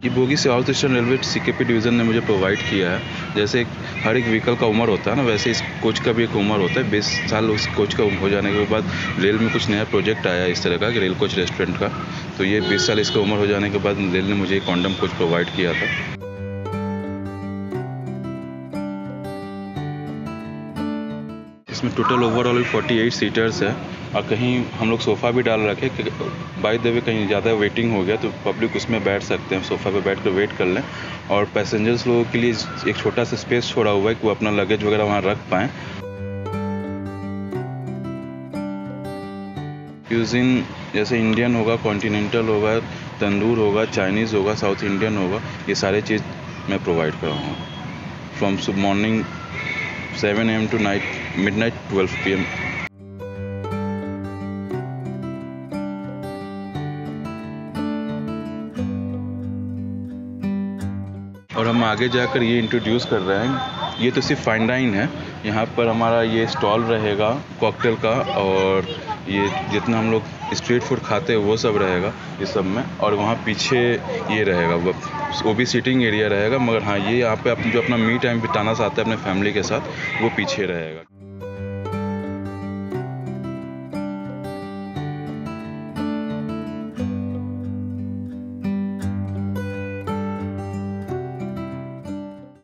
ये bogie South Eastern Railway CKP division ने मुझे प्रोवाइड किया है। जैसे हर एक व्हीकल का उम्र होता है ना, वैसे इस कोच का भी एक उम्र होता है। 20 साल उस कोच का हो जाने के बाद रेल में कुछ नया प्रोजेक्ट आया इस तरह का कि रेल कोच रेस्टोरेंट का, तो ये 20 साल इसका उम्र हो जाने के बाद रेल ने मुझे एक कॉन्डम कोच प्रोवाइड किया था। इसमें टोटल ओवरऑल 48 सीटर्स है और कहीं हम लोग सोफ़ा भी डाल रखे कि बाय द वे कहीं ज़्यादा वेटिंग हो गया तो पब्लिक उसमें बैठ सकते हैं, सोफ़ा पे बैठ कर वेट कर लें। और पैसेंजर्स लोगों के लिए एक छोटा सा स्पेस छोड़ा हुआ है कि वो अपना लगेज वगैरह वहाँ रख पाएँ। क्यूज़िन जैसे इंडियन होगा, कॉन्टिनेंटल होगा, तंदूर होगा, चाइनीज़ होगा, साउथ इंडियन होगा, ये सारे चीज़ मैं प्रोवाइड कर रहा हूँ from morning 7 AM to midnight 12 PM। और हम आगे जाकर ये इंट्रोड्यूस कर रहे हैं, ये तो सिर्फ फाइन डाइन है। यहाँ पर हमारा ये स्टॉल रहेगा कॉकटेल का, और ये जितना हम लोग स्ट्रीट फूड खाते हैं वो सब रहेगा ये सब में। और वहाँ पीछे ये रहेगा, वो भी सीटिंग एरिया रहेगा, मगर हाँ ये यहाँ पे जो अपना मी टाइम बिताना चाहता है अपने फैमिली के साथ, वो पीछे रहेगा।